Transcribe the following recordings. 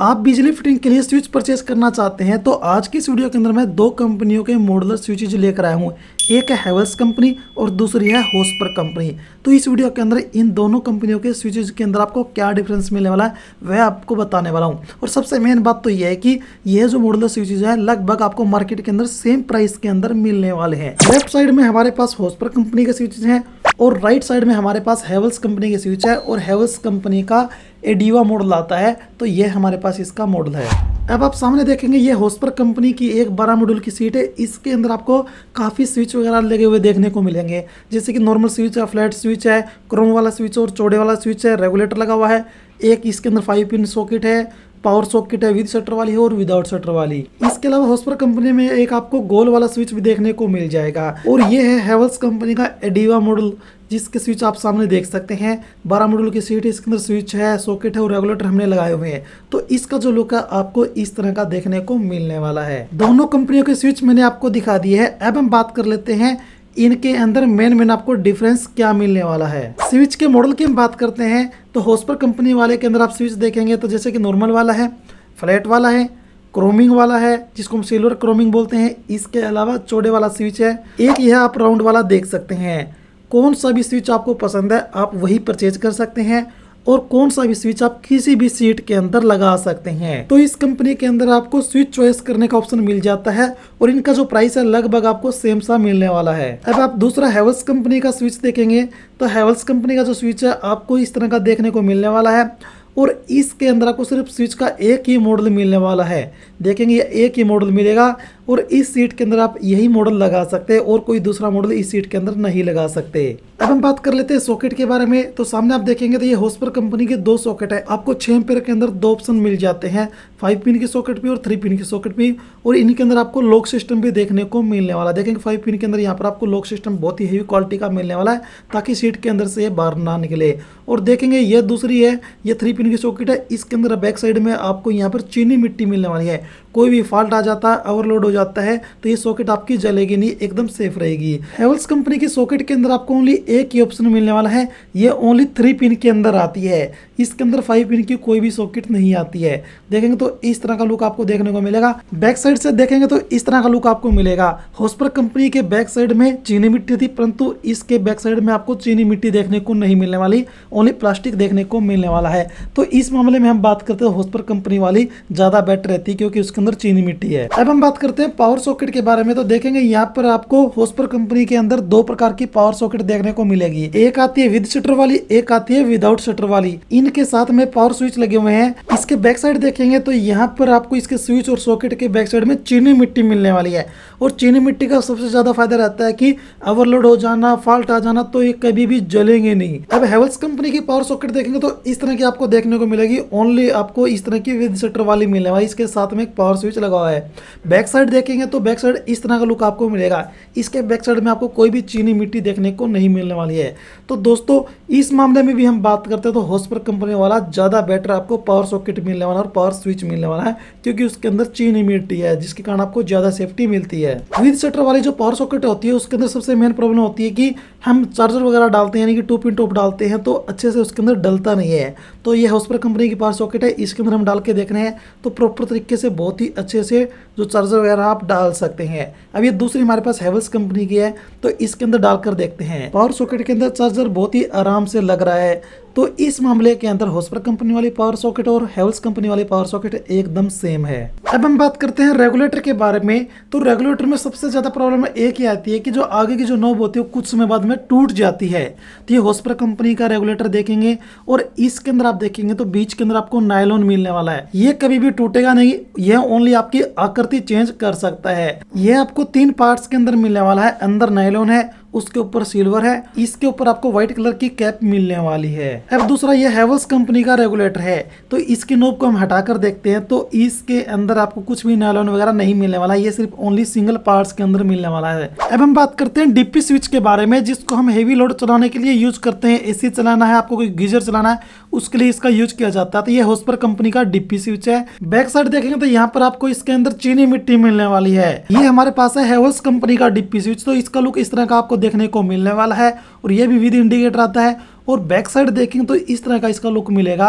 आप बिजली फिटिंग के लिए स्विच परचेस करना चाहते हैं तो आज की इस वीडियो के अंदर मैं दो कंपनियों के मॉडुलर स्विचेज लेकर आया हूँ। एक है हैवेल्स कंपनी और दूसरी है होस्पर कंपनी। तो इस वीडियो के अंदर इन दोनों कंपनियों के स्विचेज के अंदर आपको क्या डिफरेंस मिलने वाला है वह आपको बताने वाला हूँ। और सबसे मेन बात तो यह है कि यह जो मॉडुलर स्विचेज है लगभग आपको मार्केट के अंदर सेम प्राइस के अंदर मिलने वाले हैं। लेफ्ट साइड में हमारे पास होस्पर कंपनी के स्विचेज हैं और राइट साइड में हमारे पास हैवेल्स कंपनी के स्विच है और हैवेल्स कंपनी का एडिवा मॉडल आता है। तो ये हमारे पास इसका मॉडल है। अब आप सामने देखेंगे ये होस्पर कंपनी की एक 12 मॉड्यूल की सीट है। इसके अंदर आपको काफ़ी स्विच वगैरह लगे हुए देखने को मिलेंगे, जैसे कि नॉर्मल स्विच है, फ्लैट स्विच है, क्रोम वाला स्विच और चौड़े वाला स्विच है, रेगुलेटर लगा हुआ है। एक इसके अंदर 5 पिन सॉकेट है, पावर सॉकेट है, विद शटर वाली है और विदाउट शटर वाली। इसके अलावा होस्पर कंपनी में एक आपको गोल वाला स्विच भी देखने को मिल जाएगा। और ये है हैवेल्स कंपनी का एडिवा मॉडल, जिसके स्विच आप सामने देख सकते हैं। 12 मॉड्यूल की सीट, इसके अंदर स्विच है, सॉकेट है और रेगुलेटर हमने लगाए हुए हैं। तो इसका जो लुक है आपको इस तरह का देखने को मिलने वाला है। दोनों कंपनियों के स्विच मैंने आपको दिखा दिए है। अब हम बात कर लेते हैं इनके अंदर मेन आपको डिफरेंस क्या मिलने वाला है। स्विच के मॉडल की हम बात करते हैं तो होस्पर कंपनी वाले के अंदर आप स्विच देखेंगे तो जैसे कि नॉर्मल वाला है, फ्लैट वाला है, क्रोमिंग वाला है जिसको हम सिल्वर क्रोमिंग बोलते हैं। इसके अलावा चौड़े वाला स्विच है, एक यह आप राउंड वाला देख सकते हैं। कौन सा भी स्विच आपको पसंद है आप वही परचेज कर सकते हैं और कौन सा भी स्विच आप किसी भी सीट के अंदर लगा सकते हैं। तो इस कंपनी के अंदर आपको स्विच चॉइस करने का ऑप्शन मिल जाता है और इनका जो प्राइस है लगभग आपको सेम सा मिलने वाला है। अब आप दूसरा हैवेल्स कंपनी का स्विच देखेंगे तो हैवेल्स कंपनी का जो स्विच है आपको इस तरह का देखने को मिलने वाला है और इसके अंदर आपको सिर्फ स्विच का एक ही मॉडल मिलने वाला है। देखेंगे ये एक ही मॉडल मिलेगा और इस सीट के अंदर आप यही मॉडल लगा सकते हैं और कोई दूसरा मॉडल इस सीट के अंदर नहीं लगा सकते। अब हम बात कर लेते हैं सॉकेट के बारे में। तो सामने आप देखेंगे तो ये होस्पर कंपनी के दो सॉकेट है। आपको 6 एम्पीयर के अंदर दो ऑप्शन मिल जाते हैं, 5 पिन की सॉकेट भी और 3 पिन की सॉकेट भी। और इनके अंदर आपको लॉक सिस्टम भी देखने को मिलने वाला है। देखेंगे 5 पिन के अंदर यहाँ पर आपको लॉक सिस्टम बहुत ही हेवी क्वालिटी का मिलने वाला है ताकि सीट के अंदर से ये बाहर ना निकले। और देखेंगे ये दूसरी है, ये 3 पिन की सॉकेट है। इसके अंदर बैक साइड में आपको यहाँ पर चीनी मिट्टी मिलने वाली है। कोई भी फॉल्ट आ जाता है, ओवरलोड हो जाता है तो ये सॉकेट आपकी जलेगी नहीं, एकदम सेफ रहेगी। हैवेल्स कंपनी की सॉकेट के अंदर आपको ओनली एक ही ऑप्शन मिलने वाला है, ये ओनली 3 पिन के अंदर आती है। इसके अंदर 5 पिन की कोई भी सॉकेट नहीं आती है। देखेंगे तो इस तरह का लुक आपको देखने को मिलेगा। बैक साइड से देखेंगे तो इस तरह का लुक आपको मिलेगा। होस्पर कंपनी के बैक साइड में चीनी मिट्टी थी, परंतु इसके बैक साइड में आपको चीनी मिट्टी देखने को नहीं मिलने वाली, ओनली प्लास्टिक देखने को मिलने वाला है। तो इस मामले में हम बात करते हैं होस्पर कंपनी वाली ज्यादा बेटर रहती है क्योंकि उसके अंदर चीनी मिट्टी है। अब हम बात करते हैं पावर सॉकेट के बारे में। तो देखेंगे यहाँ पर आपको होस्पर कंपनी के अंदर दो प्रकार की पावर सॉकेट देखने को मिलेगी। एक आती है विद शटर वाली, एक आती है विदाउट शटर वाली। इनके साथ में पावर स्विच लगे हुए हैं। इसके बैक साइड देखेंगे तो यहाँ पर आपको इसके स्विच और सॉकेट के बैक साइड में चीनी मिट्टी मिलने वाली है। और चीनी मिट्टी का सबसे ज्यादा फायदा रहता है कि ओवरलोड हो जाना, फॉल्ट आ जाना तो ये कभी भी जलेंगे नहीं। अब हैवेल्स कंपनी की पावर सॉकेट देखेंगे तो इस तरह की आपको देखने को मिलेगी। ओनली आपको इस तरह की विद शटर वाली मिलने वाली, इसके साथ में एक पावर स्विच लगा हुआ है। बैक साइड देखेंगे तो बैक साइड इस तरह का लुक आपको मिलेगा। इसके बैक साइड में आपको कोई भी चीनी मिट्टी देखने को नहीं मिलने वाली है। तो दोस्तों इस मामले में भी हम बात करते हैं तो होस्पर कंपनी वाला ज्यादा बेटर आपको पावर सॉकेट मिलने वाला और पावर स्विच मिलने वाला है क्योंकि उसके अंदर चीनी मिट्टी है जिसके कारण आपको ज्यादा सेफ्टी मिलती है। विद शटर वाली जो पावर सॉकेट होती है उसके अंदर सबसे मेन प्रॉब्लम होती है कि हम चार्जर वगैरह डालते हैं, यानी कि 2 पिन टॉप डालते हैं तो अच्छे से उसके अंदर डलता नहीं है। तो ये होस्पर कंपनी की पावर सॉकेट है, इसके अंदर हम डाल के देख रहे हैं तो प्रॉपर तरीके से बहुत ही अच्छे से जो चार्जर वगैरह आप डाल सकते हैं। अब ये दूसरी हमारे पास हैवेल्स कंपनी की है तो इसके अंदर डालकर देखते हैं। पावर सॉकेट के अंदर चार्जर बहुत ही आराम से लग रहा है। तो इस मामले के अंदर होस्पर कंपनी वाली पावर सॉकेट और हैवेल्स कंपनी वाली पावर सॉकेट एकदम सेम है। अब हम बात करते हैं रेगुलेटर के बारे में। तो रेगुलेटर में सबसे ज्यादा प्रॉब्लम एक ही आती है कि जो आगे की जो नॉब होती है कुछ समय बाद में टूट जाती है। तो ये होस्पर कंपनी का रेगुलेटर देखेंगे और इसके अंदर आप देखेंगे तो बीच के अंदर आपको नायलॉन मिलने वाला है। ये कभी भी टूटेगा नहीं, यह ओनली आपकी आकृति चेंज कर सकता है। यह आपको 3 पार्ट्स के अंदर मिलने वाला है। अंदर नायलॉन है, उसके ऊपर सिल्वर है, इसके ऊपर आपको व्हाइट कलर की कैप मिलने वाली है। अब दूसरा ये हैवेल्स कंपनी का रेगुलेटर है तो इसकी नोब को हम हटाकर देखते हैं तो इसके अंदर आपको कुछ भी नायलॉन वगैरह नहीं मिलने वाला, ये सिर्फ ओनली सिंगल पार्ट्स के अंदर मिलने वाला है। अब हम बात करते हैं डीपी स्विच के बारे में जिसको हम हेवी लोड चलाने के लिए यूज करते हैं। एसी चलाना है, आपको कोई गीजर चलाना है, उसके लिए इसका यूज किया जाता है। तो ये होस्पर कंपनी का डीपी स्विच है। बैक साइड देखेंगे तो यहाँ पर आपको इसके अंदर चीनी मिट्टी मिलने वाली है। ये हमारे पास है हैवेल्स कंपनी का डीपी स्विच। तो इसका लुक इस तरह का आपको देखने को मिलने वाला है और ये भी विद इंडिकेटर आता है। और बैक साइड देखेंगे तो इस तरह का इसका लुक मिलेगा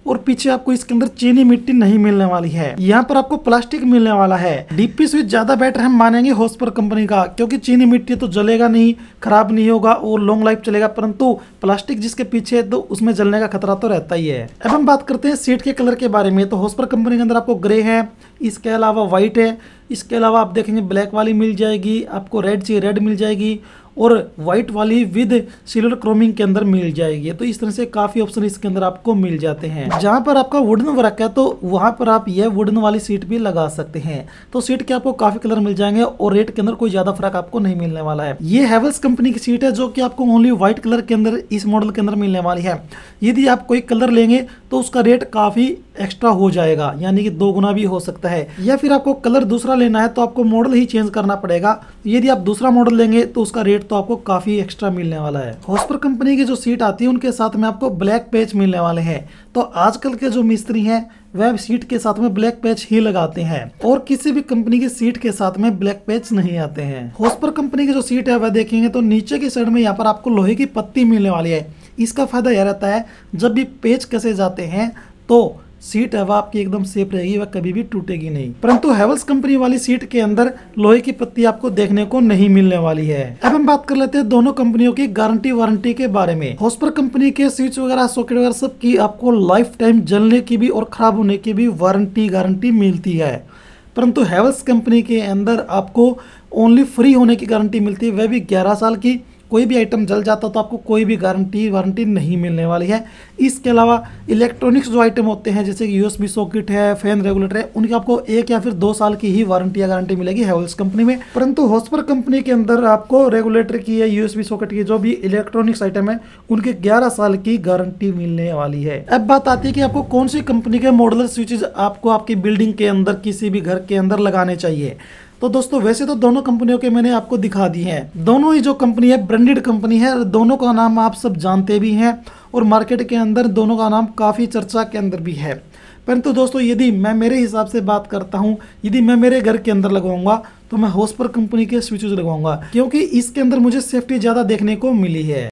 और पीछे आपको इसके अंदर चीनी मिट्टी नहीं मिलने वाली है। यहाँ पर आपको प्लास्टिक मिलने वाला है। डीपी स्विच ज्यादा बेटर हम मानेंगे होस्पर कंपनी का, क्योंकि चीनी मिट्टी तो जलेगा नहीं, खराब नहीं होगा और लॉन्ग लाइफ चलेगा, परंतु प्लास्टिक जिसके पीछे है तो उसमें जलने का खतरा तो रहता ही है। अब हम बात करते हैं सीट के कलर के बारे में। तो होस्पर कंपनी के अंदर आपको ग्रे है, इसके अलावा व्हाइट है, इसके अलावा आप देखेंगे ब्लैक वाली मिल जाएगी, आपको रेड चाहिए रेड मिल जाएगी, और व्हाइट वाली विद सिल्वर क्रोमिंग के अंदर मिल जाएगी। तो इस तरह से काफी ऑप्शन इसके अंदर आपको मिल जाते हैं। जहां पर आपका वुडन वर्क है तो वहां पर आप यह वुडन वाली सीट भी लगा सकते हैं। तो सीट के आपको काफी कलर मिल जाएंगे और रेट के अंदर कोई ज्यादा फर्क आपको नहीं मिलने वाला है। ये हैवेल्स कंपनी की सीट है जो कि आपको ओनली व्हाइट कलर के अंदर इस मॉडल के अंदर मिलने वाली है। यदि आप कोई कलर लेंगे तो उसका रेट काफी एक्स्ट्रा हो जाएगा, यानी कि 2 गुना भी हो सकता है। या फिर आपको कलर दूसरा लेना है तो आपको मॉडल ही चेंज करना पड़ेगा। यदि आप दूसरा मॉडल लेंगे तो उसका रेट तो आपको काफी एक्स्ट्रा मिलने वाला है। होस्पर कंपनी की जो सीट आती है उनके साथ में आपको ब्लैक पैच मिलने वाले हैं। तो आजकल के जो मिस्त्री हैं वह सीट के साथ में ब्लैक पैच ही लगाते हैं और किसी भी कंपनी की सीट के साथ में ब्लैक पैच नहीं आते हैं। होस्पर कंपनी की जो सीट है वह देखेंगे तो नीचे की साइड में यहाँ पर आपको लोहे की पत्ती मिलने वाली है। इसका फायदा यह रहता है जब भी पेच कसे जाते हैं तो सीट है वह आपकी एकदम सेफ रहेगी, वह कभी भी टूटेगी नहीं। परंतु हैवेल्स कंपनी वाली सीट के अंदर लोहे की पत्ती आपको देखने को नहीं मिलने वाली है। अब हम बात कर लेते हैं दोनों कंपनियों की गारंटी वारंटी के बारे में। होस्पर कंपनी के स्विच वगैरह सॉकेट वगैरह सब की आपको लाइफ टाइम जलने की भी और खराब होने की भी गारंटी मिलती है। परंतु हैवेल्स कंपनी के अंदर आपको ओनली फ्री होने की गारंटी मिलती है, वह भी 11 साल की। कोई भी आइटम जल जाता तो आपको कोई भी गारंटी वारंटी नहीं मिलने वाली है। इसके अलावा इलेक्ट्रॉनिक्स जो आइटम होते हैं जैसे कि यूएसबी सॉकेट है, फैन रेगुलेटर है, उनकी आपको 1 या फिर 2 साल की ही वारंटी या गारंटी मिलेगी हैवेल्स कंपनी में। परंतु होस्पर कंपनी के अंदर आपको रेगुलेटर की या यूएसबी सॉकेट की जो भी इलेक्ट्रॉनिक्स आइटम है उनके 11 साल की गारंटी मिलने वाली है। अब बात आती है कि आपको कौन सी कंपनी के मॉडुलर स्विचेज आपको आपकी बिल्डिंग के अंदर किसी भी घर के अंदर लगाने चाहिए। तो दोस्तों वैसे तो दोनों कंपनियों के मैंने आपको दिखा दी हैं। दोनों ही जो कंपनी है ब्रांडेड कंपनी है, दोनों का नाम आप सब जानते भी हैं और मार्केट के अंदर दोनों का नाम काफ़ी चर्चा के अंदर भी है। परंतु दोस्तों यदि मैं मेरे हिसाब से बात करता हूं, यदि मैं मेरे घर के अंदर लगवाऊंगा तो मैं होस्पर कंपनी के स्विचेस लगवाऊंगा, क्योंकि इसके अंदर मुझे सेफ्टी ज़्यादा देखने को मिली है।